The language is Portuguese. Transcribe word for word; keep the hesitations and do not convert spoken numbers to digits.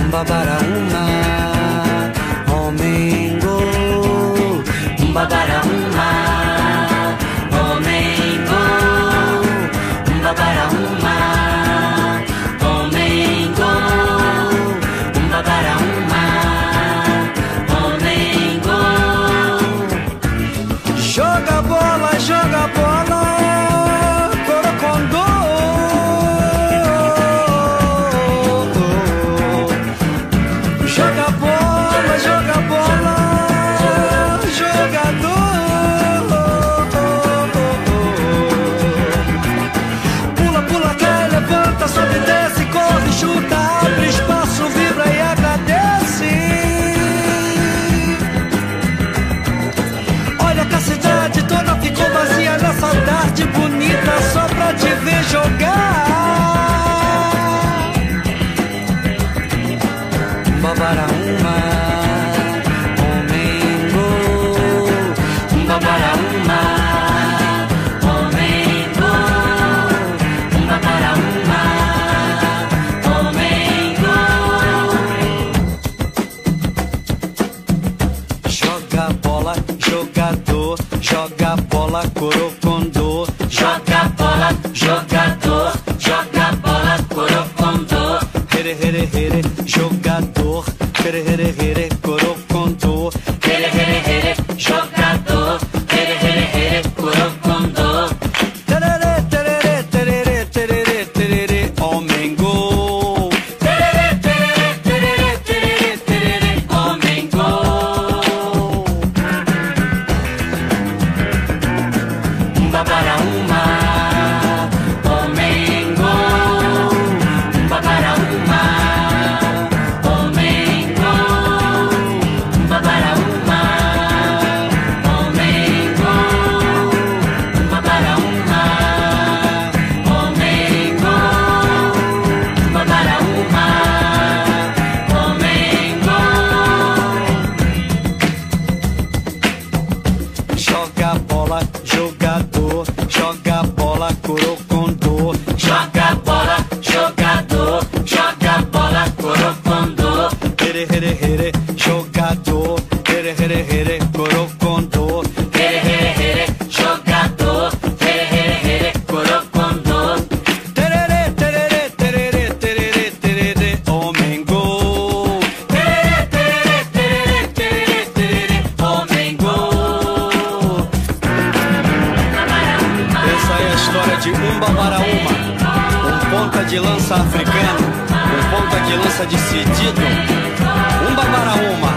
Umbabaraúma, Omengo, Umbabaraúma, Omengo, Umbabaraúma, Omengo, Umbabaraúma, Omengo. Joga bola, joga bola, Corocondô. Joga bola, joga bola, jogador. Pula, pula, cai, levanta, sobe, desce, corre, chuta, abre espaço, vibra e agradece. Olha que a cidade toda ficou vazia nessa tarde bonita só pra te ver jogar. Umbabaraúma, Omengo, Umbabaraúma, Omengo, Umbabaraúma, Omengo. Joga bola, jogador, joga bola, Corocondô. Joga bola, jogador, joga bola, Corocondô. Here, here, here, jogador, here, here, here, Corocondô. Here, here, here, jogador, here, here, here, Corocondô. Tererê, tererê, tererê, tererê, tererê, Omengo. Tererê, tererê, tererê, tererê, tererê, Omengo. Umbabaraúma, Omengo, Umbabaraúma, Omengo, Umbabaraúma, Omengo, Umbabaraúma, Omengo, Umbabaraúma, Omengo. Joga bola, jogador, joga bola, Corocondô. Joga bola, jogador, joga bola, Corocondô. Here, here, here, jogador, here, here, here, Corocondô. Here, here, here, jogador, here, here, here, Corocondô. Tererê, tererê, tererê, tererê, tererê, Omengo. Tererê, tererê, tererê, tererê, tererê, Omengo. Essa é a história de Umbabaraúma, um ponta de lança africano, um ponta de lança decidido. Umbabaraúma.